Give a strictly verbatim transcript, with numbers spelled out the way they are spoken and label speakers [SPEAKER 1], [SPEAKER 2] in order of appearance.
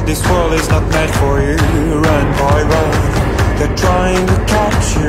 [SPEAKER 1] This world is not meant for you. Run, boy, run. They're trying to catch you.